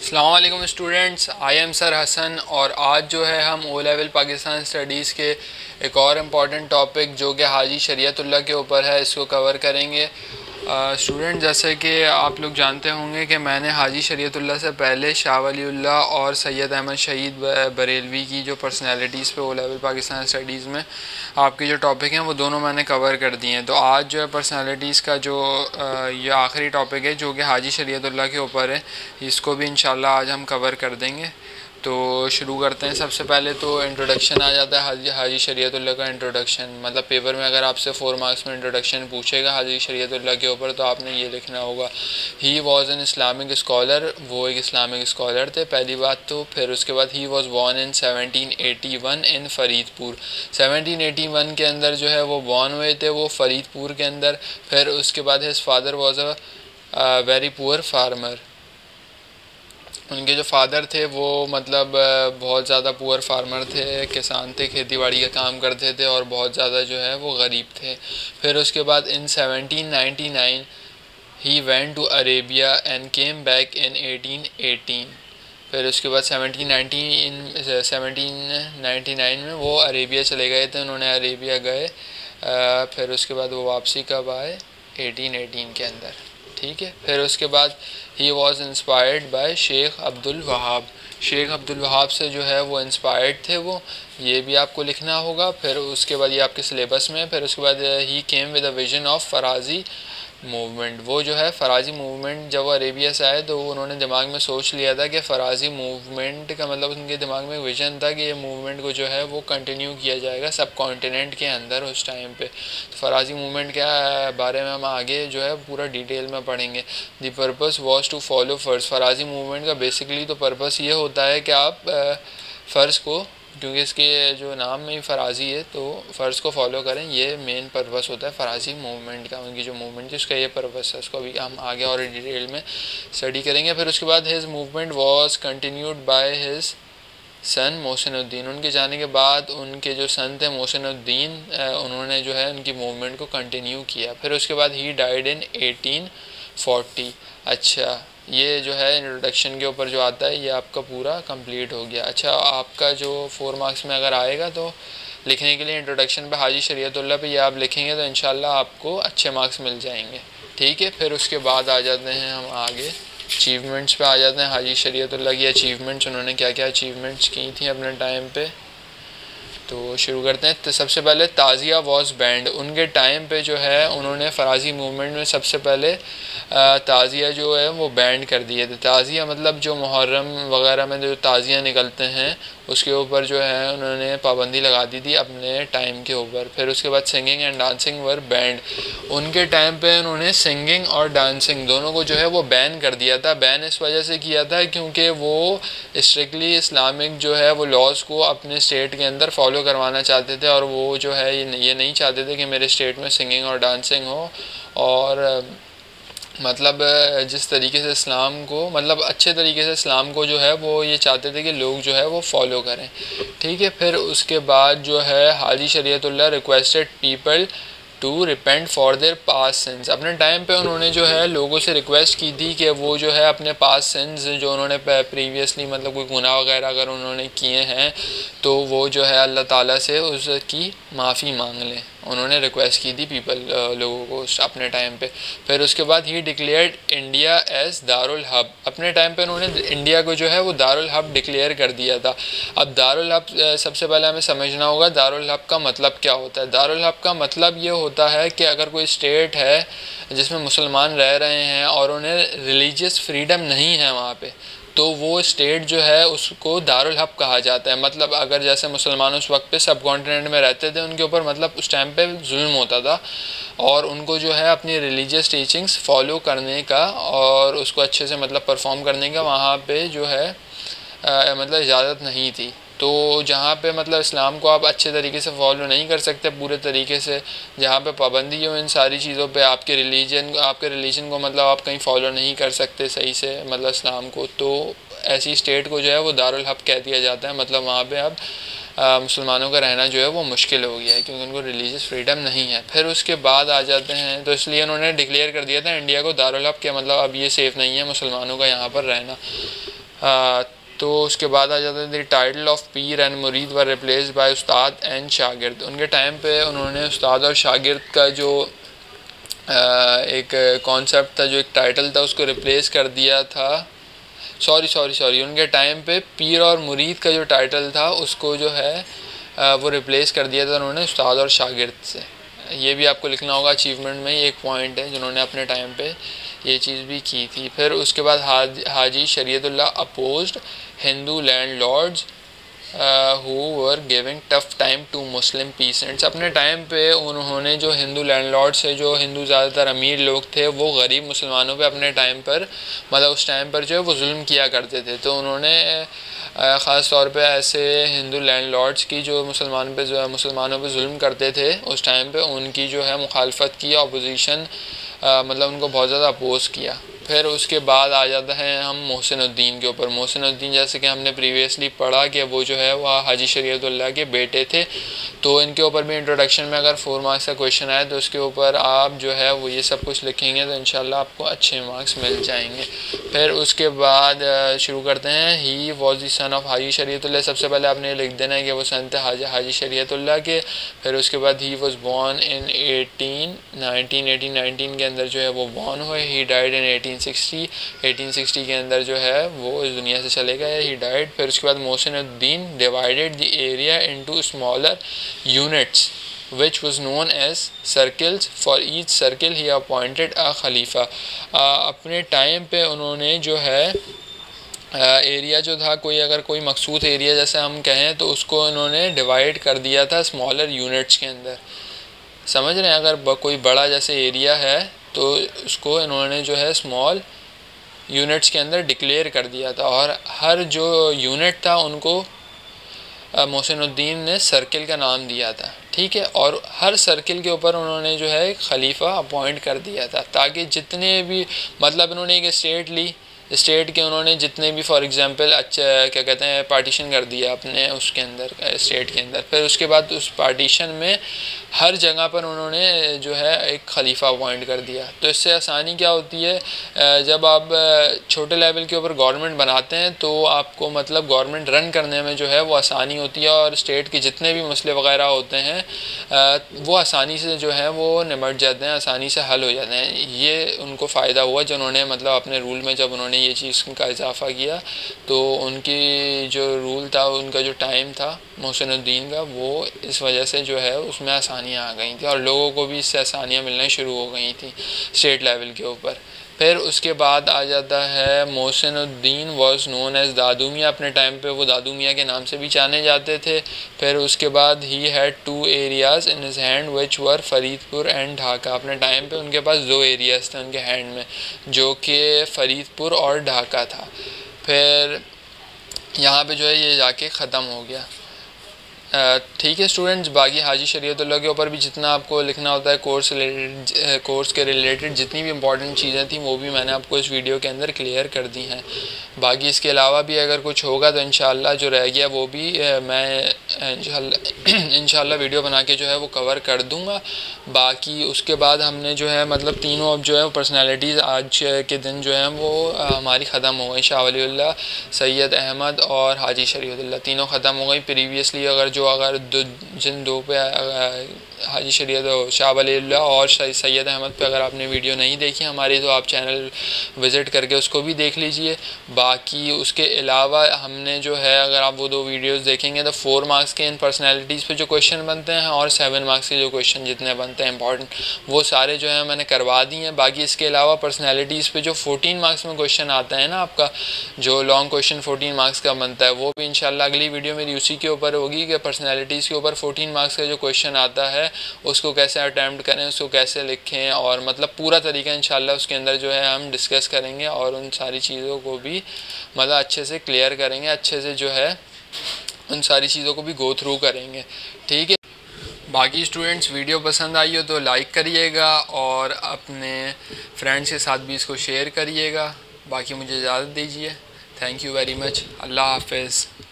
अस्सलाम वालेकुम students, I am sir Hasan. और आज जो है हम ओ लेवल पाकिस्तान स्टडीज़ के एक और इम्पॉर्टेंट टॉपिक जो कि हाजी शरीयतुल्लाह के ऊपर है, इसको कवर करेंगे। स्टूडेंट, जैसे कि आप लोग जानते होंगे कि मैंने हाजी शरीयतुल्लाह से पहले शाह वलीउल्लाह और सैयद अहमद शहीद बरेलवी की जो पर्सनैलिटीज़ पे ओ लेवल पाकिस्तान स्टडीज़ में आपके जो टॉपिक हैं वो दोनों मैंने कवर कर दिए हैं। तो आज जो है पर्सनैलिटीज़ का जो ये आखिरी टॉपिक है जो कि हाजी शरीयतुल्लाह के ऊपर है, इसको भी इंशाल्लाह आज हम कवर कर देंगे। तो शुरू करते हैं। सबसे पहले तो इंट्रोडक्शन आ जाता है हाजी शरीयतुल्लाह का। इंट्रोडक्शन मतलब पेपर में अगर आपसे 4 मार्क्स में इंट्रोडक्शन पूछेगा हाजी शरीयतुल्लाह के ऊपर तो आपने ये लिखना होगा, he was an Islamic scholar. वो एक इस्लामिक स्कॉलर थे, पहली बात तो। फिर उसके बाद he was born in 1781 in Faridpur. 1781 के अंदर जो है वो बॉर्न हुए थे, वो फरीदपुर के अंदर। फिर उसके बाद his father was a very poor farmer. उनके जो फादर थे वो मतलब बहुत ज़्यादा पुअर फार्मर थे, किसान थे, खेती बाड़ी का काम करते थे और बहुत ज़्यादा जो है वो गरीब थे। फिर उसके बाद in 1799 he went to Arabia and came back in 1818। फिर उसके बाद 1799 में वो अरेबिया चले गए थे, उन्होंने अरेबिया गए। फिर उसके बाद वो वापसी कब आए? 1818 के अंदर, ठीक है। फिर उसके बाद he was inspired by Sheikh Abdul Wahab. Sheikh Abdul Wahab से जो है वो इंस्पायर्ड थे वो, ये भी आपको लिखना होगा। फिर उसके बाद ये आपके सिलेबस में। फिर उसके बाद ही came with a vision of Faraizi movement. वो जो है फ़राज़ी मूवमेंट, जब वो अरेबिया से आए तो उन्होंने दिमाग में सोच लिया था कि फ़राज़ी मूवमेंट का मतलब उनके दिमाग में विज़न था कि ये मूवमेंट को जो है वो कंटिन्यू किया जाएगा सब कॉन्टिनेंट के अंदर उस टाइम पे। तो फ़राज़ी मूवमेंट के बारे में हम आगे जो है पूरा डिटेल में पढ़ेंगे। The purpose was to follow farz. Faraizi movement का बेसिकली तो पर्पस ये होता है कि आप फ़र्ज़ को, क्योंकि इसके जो नाम में ही फ़राज़ी है तो फ़र्ज़ को फॉलो करें, ये मेन पर्पस होता है फ़राज़ी मूवमेंट का। उनकी जो मूवमेंट थी उसका ये पर्पस है, उसको अभी हम आगे और डिटेल में स्टडी करेंगे। फिर उसके बाद his movement was continued by his son Mohsinuddin. उनके जाने के बाद उनके जो सन थे मोहसिनुद्दीन, उन्होंने जो है उनकी मूवमेंट को कंटिन्यू किया। फिर उसके बाद ही डाइड इन 1840। अच्छा, ये जो है इंट्रोडक्शन के ऊपर जो आता है ये आपका पूरा कंप्लीट हो गया। अच्छा, आपका जो 4 मार्क्स में अगर आएगा तो लिखने के लिए इंट्रोडक्शन पे हाजी शरीयतुल्लाह पे ये आप लिखेंगे तो इंशाल्लाह आपको अच्छे मार्क्स मिल जाएंगे, ठीक है। फिर उसके बाद आ जाते हैं हम आगे अचीवमेंट्स पे आ जाते हैं। हाजी शरीयतुल्लाह की अचीवमेंट्स, उन्होंने क्या क्या अचीवमेंट्स की थी अपने टाइम पे, तो शुरू करते हैं। तो सबसे पहले ताज़िया वॉज बैंड। उनके टाइम पे जो है उन्होंने फ़राज़ी मूवमेंट में सबसे पहले ताज़िया जो है वो बैंड कर दिए थे। ताज़िया मतलब जो मुहर्रम वगैरह में जो ताज़िया निकलते हैं उसके ऊपर जो है उन्होंने पाबंदी लगा दी थी अपने टाइम के ऊपर। फिर उसके बाद singing and dancing were banned. उनके टाइम पे उन्होंने सिंगिंग और डांसिंग दोनों को जो है वो बैन कर दिया था। बैन इस वजह से किया था क्योंकि वो स्ट्रिक्टली इस्लामिक जो है वो लॉज को अपने स्टेट के अंदर फॉलो करवाना चाहते थे और वो जो है ये नहीं चाहते थे कि मेरे स्टेट में सिंगिंग और डांसिंग हो। और मतलब जिस तरीके से इस्लाम को, मतलब अच्छे तरीके से इस्लाम को जो है वो ये चाहते थे कि लोग जो है वो फॉलो करें, ठीक है। फिर उसके बाद जो है Haji Shariatullah requested people to repent for their past sins. अपने टाइम पे उन्होंने जो है लोगों से रिक्वेस्ट की थी कि वो जो है अपने पास्ट सिंस जो उन्होंने प्रीवियसली मतलब कोई गुनाह वगैरह अगर उन्होंने किए हैं तो वो जो है अल्लाह ताला से उसकी माफ़ी मांग लें। उन्होंने रिक्वेस्ट की थी पीपल लोगों को अपने टाइम पे। फिर उसके बाद he declared India as Darul Harb. अपने टाइम पे उन्होंने इंडिया को जो है वो दारुल हब डिक्लेयर कर दिया था। अब दारुल हब सबसे पहले हमें समझना होगा दारुल हब का मतलब क्या होता है। दारुल हब का मतलब ये होता है कि अगर कोई स्टेट है जिसमें मुसलमान रह रहे हैं और उन्हें रिलीजियस फ्रीडम नहीं है वहाँ पे, तो वो स्टेट जो है उसको दारुल हब कहा जाता है। मतलब अगर जैसे मुसलमान उस वक्त पे सब कॉन्टिनेंट में रहते थे, उनके ऊपर मतलब उस टाइम पे जुल्म होता था और उनको जो है अपनी रिलीजियस टीचिंग्स फॉलो करने का और उसको अच्छे से मतलब परफॉर्म करने का वहाँ पे जो है मतलब इजाज़त नहीं थी। तो जहाँ पे मतलब इस्लाम को आप अच्छे तरीके से फॉलो नहीं कर सकते पूरे तरीके से, जहाँ पे पाबंदी हो इन सारी चीज़ों पे, आपके रिलीजन को मतलब आप कहीं फॉलो नहीं कर सकते सही से मतलब इस्लाम को, तो ऐसी स्टेट को जो है वो दारुल हब कह दिया जाता है। मतलब वहाँ पे अब मुसलमानों का रहना जो है वो मुश्किल हो गया है क्योंकि उनको रिलीजियस फ्रीडम नहीं है। फिर उसके बाद आ जाते हैं, तो इसलिए उन्होंने डिक्लेयर कर दिया था इंडिया को दारुल हब के मतलब अब ये सेफ़ नहीं है मुसलमानों का यहाँ पर रहना। तो उसके बाद आ जाता है the title of pir and murid were replaced by ustad and shagird. उनके टाइम पे उन्होंने उस्ताद और शागिर्द का जो एक कॉन्सेप्ट था, जो एक टाइटल था, उसको रिप्लेस कर दिया था। सॉरी उनके टाइम पे पीर और मुरीद का जो टाइटल था उसको जो है वो रिप्लेस कर दिया था उन्होंने उस्ताद और शागिर्द से। ये भी आपको लिखना होगा, अचीवमेंट में एक पॉइंट है जिन्होंने अपने टाइम पे ये चीज़ भी की थी। फिर उसके बाद Haji Shariatullah opposed Hindu landlords who were giving tough time to Muslim peasants. अपने टाइम पे उन्होंने जो हिंदू लैंडलॉर्ड्स है, जो हिंदू ज़्यादातर अमीर लोग थे, वो गरीब मुसलमानों पे अपने टाइम पर मतलब उस टाइम पर जो है वो जुल्म किया करते थे। तो उन्होंने ख़ास तौर पे ऐसे हिंदू लैंडलॉर्ड्स की जो मुसलमानों पे जुल्म करते थे उस टाइम पे, उनकी जो है मुखालफत की, अपोजिशन मतलब उनको बहुत ज़्यादा अपोज़ किया। फिर उसके बाद आ जाता है हम मोहसिनुद्दीन के ऊपर। मोहसिनुद्दीन जैसे कि हमने प्रीवियसली पढ़ा कि वो जो है वह हाजी शरीयतुल्लाह के बेटे थे। तो इनके ऊपर भी इंट्रोडक्शन में अगर 4 मार्क्स का क्वेश्चन आए तो उसके ऊपर आप जो है वो ये सब कुछ लिखेंगे तो इंशाल्लाह आपको अच्छे मार्क्स मिल जाएंगे। फिर उसके बाद शुरू करते हैं। He was the son of Haji Shariatullah. सबसे पहले आपने लिख देना है कि वो सन थे हाजी शरीयतुल्लाह के। फिर उसके बाद ही वॉज बॉर्न इन 1819 के अंदर जो है वो बॉर्न हुए। ही डाइड इन 1860 के अंदर जो है वो इस दुनिया से चले गए, ही डाइड। फिर उसके बाद Mohsinuddin divided the area into smaller units which was known as circles. For each circle he appointed a khalifa. अपने टाइम पे उन्होंने जो है एरिया जो था, कोई मखसूस एरिया जैसे हम कहें तो उसको उन्होंने डिवाइड कर दिया था स्मॉलर यूनिट्स के अंदर। समझ रहे हैं? अगर कोई बड़ा जैसे एरिया है तो उसको इन्होंने जो है स्मॉल यूनिट्स के अंदर डिक्लेयर कर दिया था, और हर जो यूनिट था उनको मोहसिनुद्दीन ने सर्किल का नाम दिया था। ठीक है, और हर सर्किल के ऊपर उन्होंने जो है एक खलीफा अपॉइंट कर दिया था, ताकि जितने भी मतलब इन्होंने एक स्टेट ली, स्टेट के उन्होंने जितने भी फॉर एग्जांपल क्या कहते हैं पार्टीशन कर दिया अपने उसके अंदर स्टेट के अंदर। फिर उसके बाद उस पार्टीशन में हर जगह पर उन्होंने जो है एक खलीफा अपॉइंट कर दिया। तो इससे आसानी क्या होती है, जब आप छोटे लेवल के ऊपर गवर्नमेंट बनाते हैं तो आपको मतलब गवर्नमेंट रन करने में जो है वो आसानी होती है, और स्टेट के जितने भी मसले वगैरह होते हैं वो आसानी से जो है वो निमट जाते हैं, आसानी से हल हो जाते हैं। ये उनको फ़ायदा हुआ जिन्होंने मतलब अपने रूल में जब उन्होंने ये चीज़ का इजाफा किया, तो उनकी जो रूल था, उनका जो टाइम था मोहसिनुद्दीन का, वो इस वजह से जो है उसमें आसानियाँ आ गई थी, और लोगों को भी इससे आसानियाँ मिलना शुरू हो गई थी स्टेट लेवल के ऊपर। फिर उसके बाद आ जाता है Mohsinuddin was known as Dadu Miyan. अपने टाइम पे वो दादू मियाँ के नाम से भी जाने जाते थे। फिर उसके बाद he had 2 areas in his hand which were Faridpur and Dhaka. अपने टाइम पे उनके पास 2 एरियाज़ थे उनके हैंड में, जो कि फरीदपुर और ढाका था। फिर यहाँ पे जो है ये जाके ख़त्म हो गया। ठीक है स्टूडेंट्स, बाकी हाजी शरीयतुल्लाह के ऊपर भी जितना आपको लिखना होता है कोर्स के रिलेटेड जितनी भी इम्पॉर्टेंट चीज़ें थी वो भी मैंने आपको इस वीडियो के अंदर क्लियर कर दी हैं। बाकी इसके अलावा भी अगर कुछ होगा तो इंशाल्लाह जो रह गया वो भी मैं इंशाल्लाह वीडियो बना के जो है वो कवर कर दूँगा। बाकी उसके बाद हमने जो है मतलब तीनों अब जो है पर्सनैलिटीज़ आज के दिन जो है वो हमारी ख़त्म हो गई। शाह वलीउल्लाह, सैयद अहमद और हाजी शरीयतुल्लाह तीनों ख़त्म हो गई। प्रीवियसली अगर जिन दो पे हाजी शरीयत शाह वलीउल्लाह और सैयद अहमद पे अगर आपने वीडियो नहीं देखी हमारी तो आप चैनल विज़िट करके उसको भी देख लीजिए। बाकी उसके अलावा हमने जो है अगर आप वो 2 वीडियोस देखेंगे तो 4 मार्क्स के इन पर्सनैलिटीज़ पे जो क्वेश्चन बनते हैं और 7 मार्क्स के जो क्वेश्चन जितने बनते हैं इंपॉर्टेंट वो सारे जो है मैंने करवा दिए हैं। बाकी इसके अलावा पर्सनैलिटीज़ पे जो 14 मार्क्स में क्वेश्चन आता है ना आपका, जो लॉन्ग क्वेश्चन 14 मार्क्स का बनता है, वो भी इंशाल्लाह अगली वीडियो मेरी उसी के ऊपर होगी कि पर्सनैलिटीज़ के ऊपर 14 मार्क्स का जो क्वेश्चन आता है उसको कैसे अटैम्प्ट करें, उसको कैसे लिखें, और मतलब पूरा तरीका इंशाल्लाह उसके अंदर जो है हम डिस्कस करेंगे और उन सारी चीज़ों को भी मतलब अच्छे से क्लियर करेंगे, अच्छे से जो है उन सारी चीज़ों को भी गो थ्रू करेंगे। ठीक है, बाकी स्टूडेंट्स वीडियो पसंद आई हो तो लाइक करिएगा और अपने फ्रेंड्स के साथ भी इसको शेयर करिएगा। बाकी मुझे इजाज़त दीजिए। Thank you very much. Allah हाफ़िज़।